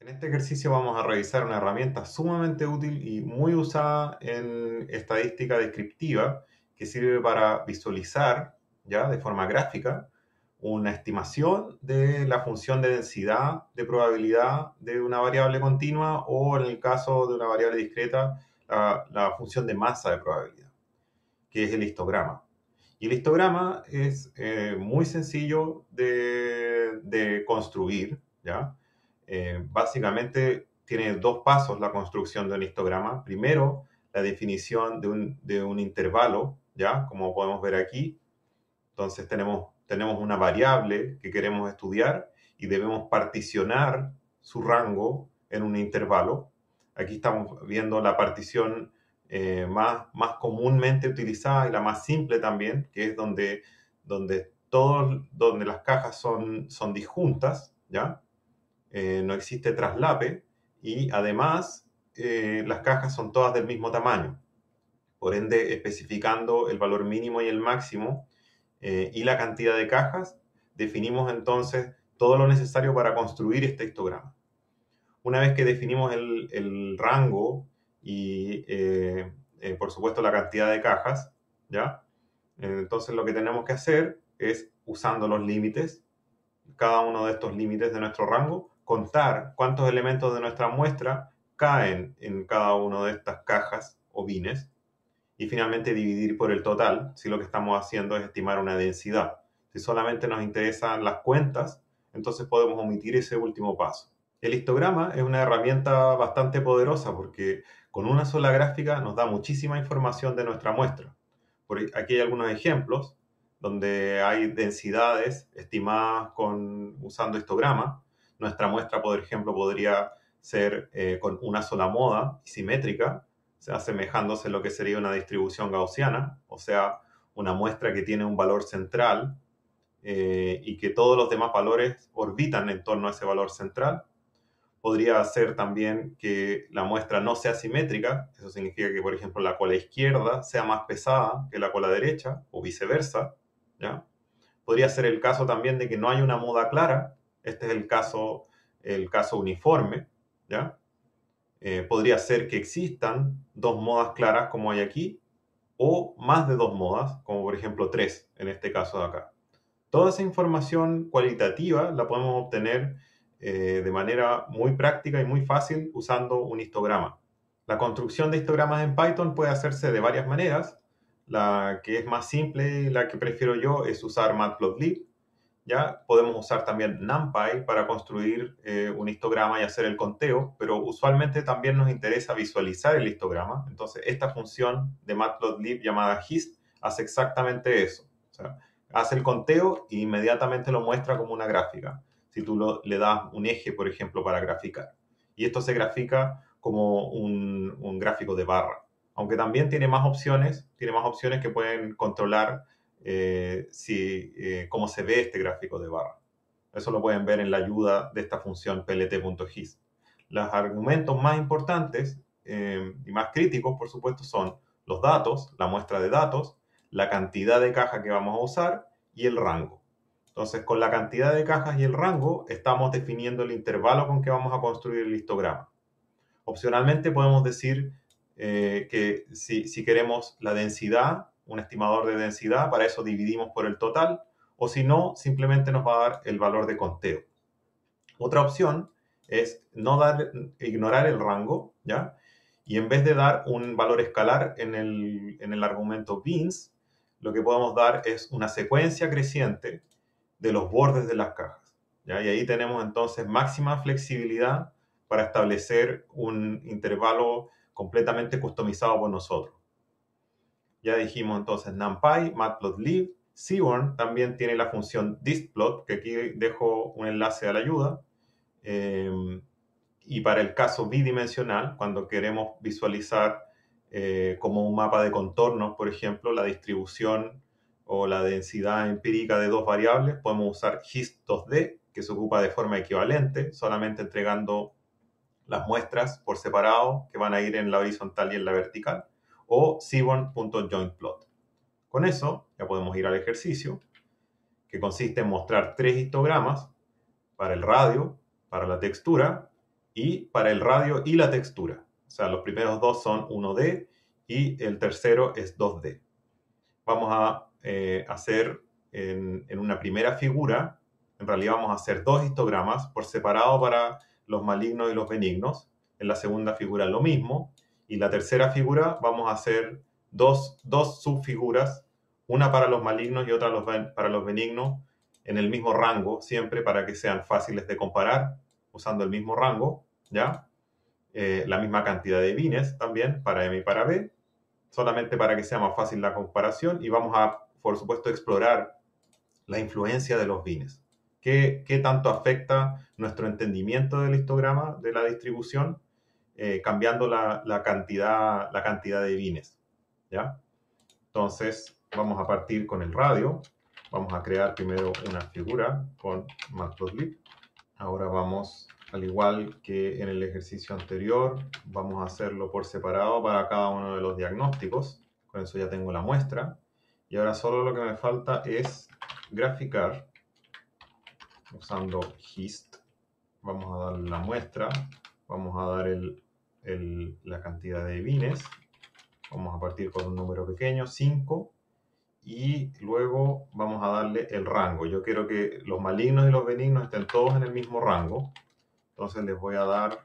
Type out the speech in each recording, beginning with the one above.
En este ejercicio vamos a revisar una herramienta sumamente útil y muy usada en estadística descriptiva que sirve para visualizar, ya de forma gráfica, una estimación de la función de densidad de probabilidad de una variable continua o, en el caso de una variable discreta, la función de masa de probabilidad, que es el histograma. Y el histograma es muy sencillo de construir, ¿ya? Básicamente tiene dos pasos la construcción de un histograma. Primero, la definición de un intervalo, ¿ya? Como podemos ver aquí. Entonces tenemos una variable que queremos estudiar y debemos particionar su rango en un intervalo. Aquí estamos viendo la partición más comúnmente utilizada y la más simple también, que es donde las cajas son disjuntas, ¿ya? No existe traslape y además las cajas son todas del mismo tamaño, por ende especificando el valor mínimo y el máximo y la cantidad de cajas, definimos entonces todo lo necesario para construir este histograma. Una vez que definimos el rango y por supuesto la cantidad de cajas, ¿ya? Entonces lo que tenemos que hacer es, usando los límites, cada uno de estos límites de nuestro rango, contar cuántos elementos de nuestra muestra caen en cada una de estas cajas o bines y finalmente dividir por el total si lo que estamos haciendo es estimar una densidad. Si solamente nos interesan las cuentas, entonces podemos omitir ese último paso. El histograma es una herramienta bastante poderosa porque con una sola gráfica nos da muchísima información de nuestra muestra. Aquí hay algunos ejemplos donde hay densidades estimadas usando histograma. Nuestra muestra, por ejemplo, podría ser con una sola moda y simétrica, o sea, asemejándose a lo que sería una distribución gaussiana, o sea, una muestra que tiene un valor central y que todos los demás valores orbitan en torno a ese valor central. Podría ser también que la muestra no sea simétrica, eso significa que, por ejemplo, la cola izquierda sea más pesada que la cola derecha, o viceversa, ¿ya? Podría ser el caso también de que no hay una moda clara, este es el caso uniforme, ¿ya? Podría ser que existan dos modas claras como hay aquí, o más de dos modas, como por ejemplo tres, en este caso de acá. Toda esa información cualitativa la podemos obtener de manera muy práctica y muy fácil usando un histograma. La construcción de histogramas en Python puede hacerse de varias maneras. La que es más simple y la que prefiero yo es usar Matplotlib. ¿Ya? Podemos usar también NumPy para construir un histograma y hacer el conteo, pero usualmente también nos interesa visualizar el histograma. Entonces, esta función de Matplotlib llamada hist hace exactamente eso. O sea, hace el conteo e inmediatamente lo muestra como una gráfica. Si tú le das un eje, por ejemplo, para graficar. Y esto se grafica como un gráfico de barra. Aunque también tiene más opciones que pueden controlar cómo se ve este gráfico de barra. Eso lo pueden ver en la ayuda de esta función plt.hist. Los argumentos más importantes y más críticos, por supuesto, son los datos, la muestra de datos, la cantidad de cajas que vamos a usar y el rango. Entonces, con la cantidad de cajas y el rango, estamos definiendo el intervalo con que vamos a construir el histograma. Opcionalmente podemos decir que si queremos la densidad, un estimador de densidad, para eso dividimos por el total, o si no, simplemente nos va a dar el valor de conteo. Otra opción es ignorar el rango, ¿ya? Y en vez de dar un valor escalar en el argumento beans, lo que podemos dar es una secuencia creciente de los bordes de las cajas, ¿ya? Y ahí tenemos entonces máxima flexibilidad para establecer un intervalo completamente customizado por nosotros. Ya dijimos entonces NumPy, Matplotlib, Seaborn también tiene la función distplot, que aquí dejo un enlace a la ayuda. Y para el caso bidimensional, cuando queremos visualizar como un mapa de contornos, por ejemplo, la distribución o la densidad empírica de dos variables, podemos usar hist2d, que se ocupa de forma equivalente, solamente entregando las muestras por separado que van a ir en la horizontal y en la vertical, o seaborn.jointplot. Con eso ya podemos ir al ejercicio, que consiste en mostrar tres histogramas para el radio, para la textura y para el radio y la textura. O sea, los primeros dos son 1D y el tercero es 2D. Vamos a hacer en una primera figura, en realidad vamos a hacer dos histogramas por separado para los malignos y los benignos. En la segunda figura lo mismo. Y la tercera figura vamos a hacer dos subfiguras, una para los malignos y otra para los benignos, en el mismo rango, siempre para que sean fáciles de comparar, usando el mismo rango, ¿ya? La misma cantidad de bines también para M y para B, solamente para que sea más fácil la comparación, y vamos a, por supuesto, explorar la influencia de los bines. ¿Qué tanto afecta nuestro entendimiento del histograma, de la distribución, cambiando la cantidad de bines? ¿Ya? Entonces, vamos a partir con el radio. Vamos a crear primero una figura con Matplotlib. Ahora vamos, al igual que en el ejercicio anterior, vamos a hacerlo por separado para cada uno de los diagnósticos. Con eso ya tengo la muestra. Y ahora solo lo que me falta es graficar usando hist. Vamos a dar la muestra, vamos a dar la cantidad de bines. Vamos a partir con un número pequeño, 5. Y luego vamos a darle el rango. Yo quiero que los malignos y los benignos estén todos en el mismo rango. Entonces les voy a dar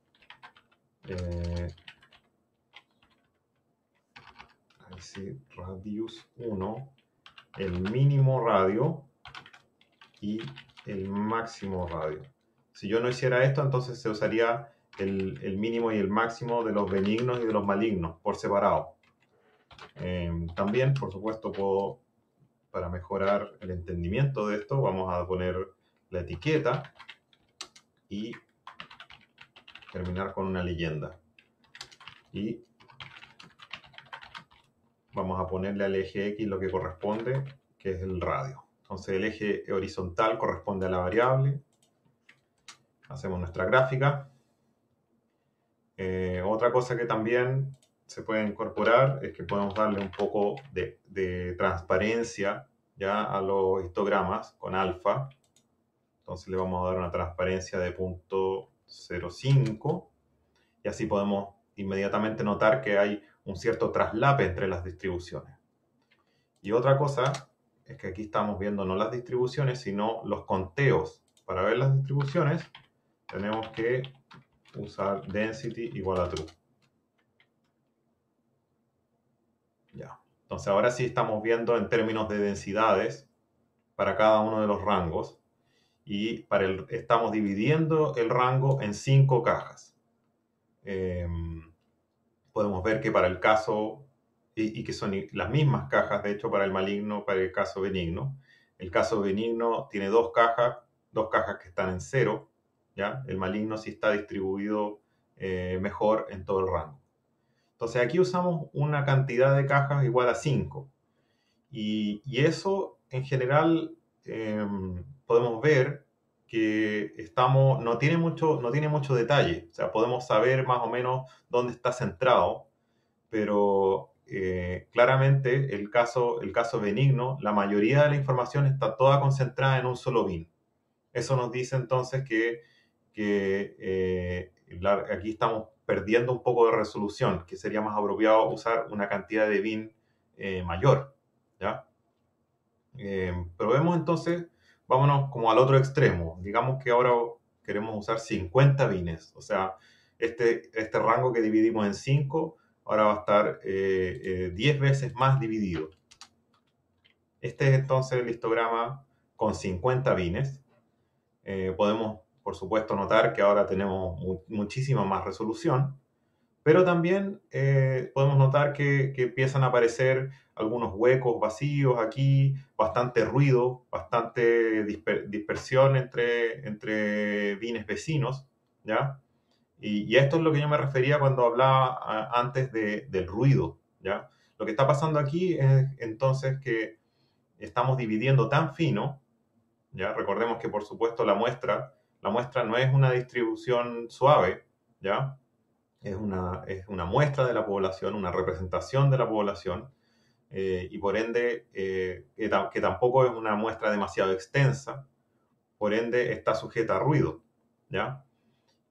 radius 1, el mínimo radio y el máximo radio. Si yo no hiciera esto, entonces se usaría el mínimo y el máximo de los benignos y de los malignos por separado. También, por supuesto, para mejorar el entendimiento de esto, vamos a poner la etiqueta y terminar con una leyenda. Y vamos a ponerle al eje X lo que corresponde, que es el radio. Entonces el eje horizontal corresponde a la variable. Hacemos nuestra gráfica. Otra cosa que también se puede incorporar es que podemos darle un poco de transparencia ya a los histogramas con alfa. Entonces le vamos a dar una transparencia de 0.05 y así podemos inmediatamente notar que hay un cierto traslape entre las distribuciones. Y otra cosa es que aquí estamos viendo no las distribuciones, sino los conteos. Para ver las distribuciones tenemos que usar density igual a true. Ya. Entonces ahora sí estamos viendo en términos de densidades para cada uno de los rangos y estamos dividiendo el rango en 5 cajas. Podemos ver que para el caso, y que son las mismas cajas, de hecho, para el maligno, para el caso benigno. El caso benigno tiene dos cajas que están en 0, ¿ya? El maligno sí está distribuido mejor en todo el rango. Entonces aquí usamos una cantidad de cajas igual a 5. Y eso, en general, podemos ver que no tiene mucho detalle. O sea, podemos saber más o menos dónde está centrado, pero claramente el caso benigno, la mayoría de la información está toda concentrada en un solo bin. Eso nos dice entonces que aquí estamos perdiendo un poco de resolución, que sería más apropiado usar una cantidad de bin mayor, ¿ya? Probemos entonces, vámonos como al otro extremo. Digamos que ahora queremos usar 50 bines, o sea, este rango que dividimos en 5, ahora va a estar 10 veces más dividido. Este es entonces el histograma con 50 bines. Podemos, por supuesto, notar que ahora tenemos muchísima más resolución, pero también podemos notar que empiezan a aparecer algunos huecos vacíos aquí, bastante ruido, bastante dispersión entre bines vecinos, ¿ya? Y esto es lo que yo me refería cuando hablaba antes del ruido, ¿ya? Lo que está pasando aquí es entonces que estamos dividiendo tan fino, ¿ya? Recordemos que, por supuesto, la muestra no es una distribución suave, ¿ya? Es una muestra de la población, una representación de la población, y por ende, que tampoco es una muestra demasiado extensa, por ende está sujeta a ruido, ¿ya?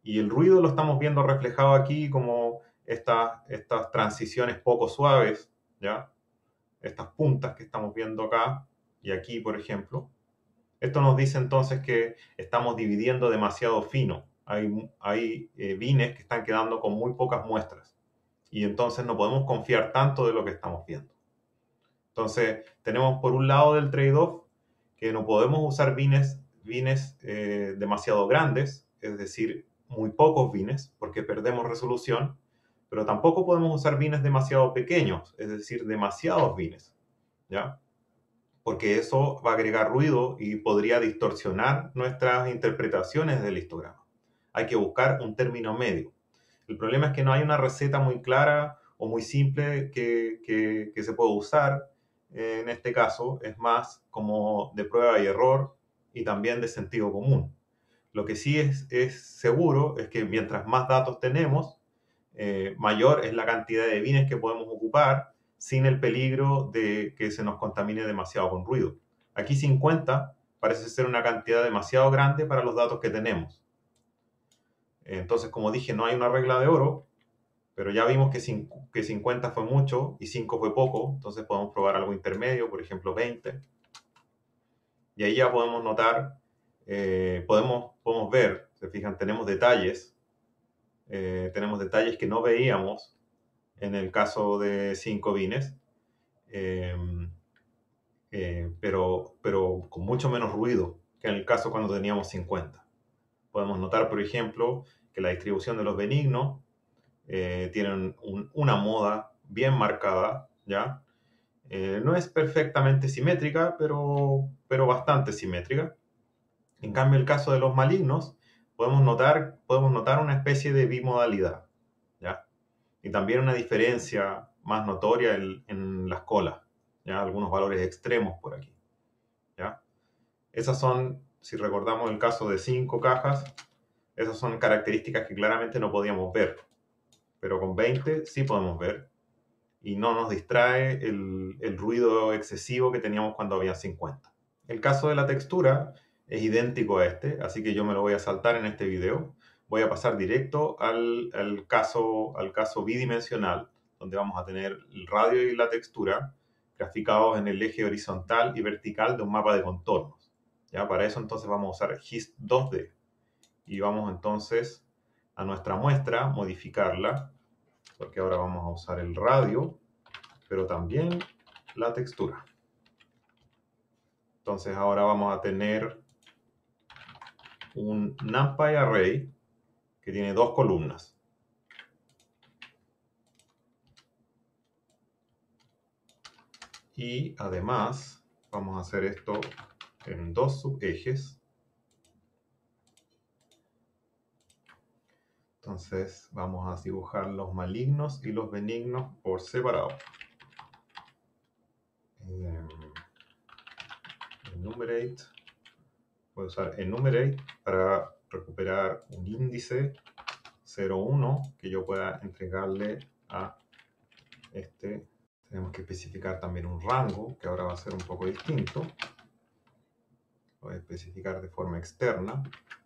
Y el ruido lo estamos viendo reflejado aquí como estas transiciones poco suaves, ¿ya? Estas puntas que estamos viendo acá y aquí, por ejemplo. Esto nos dice entonces que estamos dividiendo demasiado fino. Hay bines que están quedando con muy pocas muestras y entonces no podemos confiar tanto de lo que estamos viendo. Entonces, tenemos por un lado del trade-off que no podemos usar bines demasiado grandes, es decir, muy pocos bines, porque perdemos resolución, pero tampoco podemos usar bines demasiado pequeños, es decir, demasiados bines, ¿ya? Porque eso va a agregar ruido y podría distorsionar nuestras interpretaciones del histograma. Hay que buscar un término medio. El problema es que no hay una receta muy clara o muy simple que se pueda usar. En este caso es más como de prueba y error y también de sentido común. Lo que sí es seguro es que mientras más datos tenemos, mayor es la cantidad de bines que podemos ocupar sin el peligro de que se nos contamine demasiado con ruido. Aquí 50 parece ser una cantidad demasiado grande para los datos que tenemos. Entonces, como dije, no hay una regla de oro, pero ya vimos que 50 fue mucho y 5 fue poco, entonces podemos probar algo intermedio, por ejemplo 20. Y ahí ya podemos notar, podemos ver, se fijan, tenemos detalles que no veíamos en el caso de 5 bines, pero con mucho menos ruido que en el caso cuando teníamos 50. Podemos notar, por ejemplo, que la distribución de los benignos tienen una moda bien marcada, ¿ya? No es perfectamente simétrica, pero bastante simétrica. En cambio, el caso de los malignos, podemos notar una especie de bimodalidad, ¿ya? Y también una diferencia más notoria en las colas, ¿ya? Algunos valores extremos por aquí, ¿ya? Esas son, si recordamos el caso de 5 cajas, esas son características que claramente no podíamos ver, pero con 20 sí podemos ver y no nos distrae el ruido excesivo que teníamos cuando había 50. El caso de la textura es idéntico a este, así que yo me lo voy a saltar en este video. Voy a pasar directo al caso bidimensional, donde vamos a tener el radio y la textura graficados en el eje horizontal y vertical de un mapa de contornos. ¿Ya? Para eso entonces vamos a usar GIST 2D y vamos entonces a nuestra muestra, modificarla, porque ahora vamos a usar el radio, pero también la textura. Entonces ahora vamos a tener un NumPy Array que tiene 2 columnas. Y además vamos a hacer esto en 2 subejes. Entonces vamos a dibujar los malignos y los benignos por separado. Enumerate. Voy a usar enumerate para recuperar un índice 0,1 que yo pueda entregarle a este. Tenemos que especificar también un rango, que ahora va a ser un poco distinto. Lo voy a especificar de forma externa.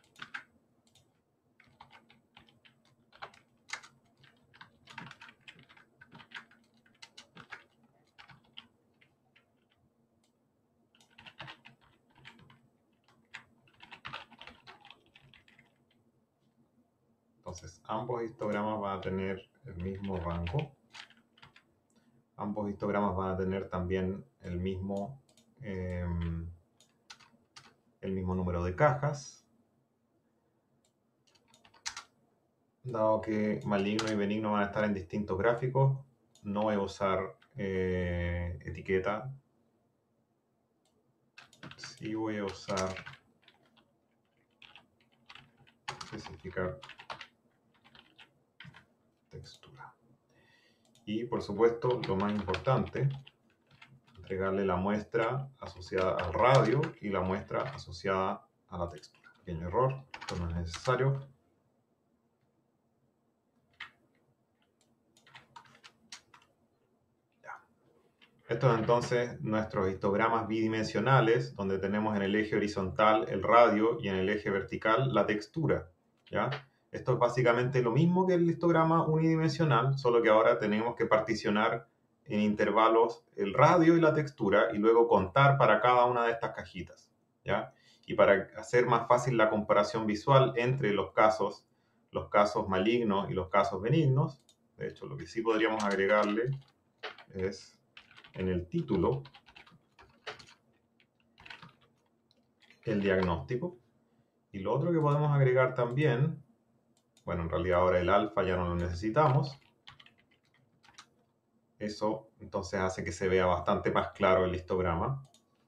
Entonces, ambos histogramas van a tener el mismo rango. Ambos histogramas van a tener también el mismo número de cajas. Dado que maligno y benigno van a estar en distintos gráficos, no voy a usar etiqueta. Sí voy a usar especificar textura. Y por supuesto, lo más importante, entregarle la muestra asociada al radio y la muestra asociada a la textura. Pequeño error, esto no es necesario. Ya. Estos entonces nuestros histogramas bidimensionales, donde tenemos en el eje horizontal el radio y en el eje vertical la textura, ¿ya? Esto es básicamente lo mismo que el histograma unidimensional, solo que ahora tenemos que particionar en intervalos el radio y la textura y luego contar para cada una de estas cajitas, ¿ya? Y para hacer más fácil la comparación visual entre los casos malignos y los casos benignos, de hecho lo que sí podríamos agregarle es en el título el diagnóstico. Y lo otro que podemos agregar también, bueno, en realidad ahora el alfa ya no lo necesitamos. Eso entonces hace que se vea bastante más claro el histograma.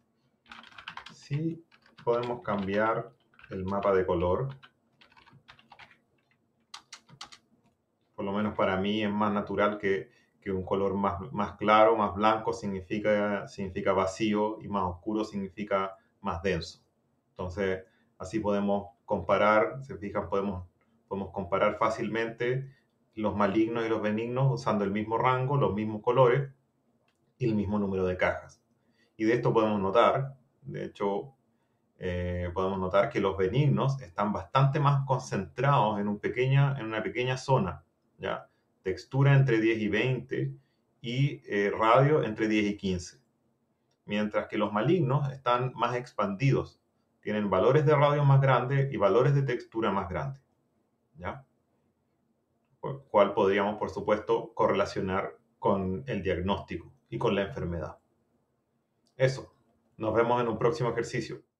Sí, podemos cambiar el mapa de color. Por lo menos para mí es más natural que un color más claro, más blanco significa vacío y más oscuro significa más denso. Entonces, así podemos comparar, se fijan, podemos comparar fácilmente los malignos y los benignos usando el mismo rango, los mismos colores y el mismo número de cajas. Y de esto podemos notar, de hecho, podemos notar que los benignos están bastante más concentrados en una pequeña zona, ¿ya? Textura entre 10 y 20 y radio entre 10 y 15. Mientras que los malignos están más expandidos, tienen valores de radio más grandes y valores de textura más grandes, ¿ya? Por cual podríamos, por supuesto, correlacionar con el diagnóstico y con la enfermedad. Eso. Nos vemos en un próximo ejercicio.